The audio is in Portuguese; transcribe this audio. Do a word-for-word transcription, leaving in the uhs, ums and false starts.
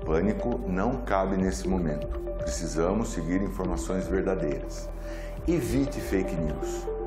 pânico não cabe nesse momento. Precisamos seguir informações verdadeiras. Evite fake news.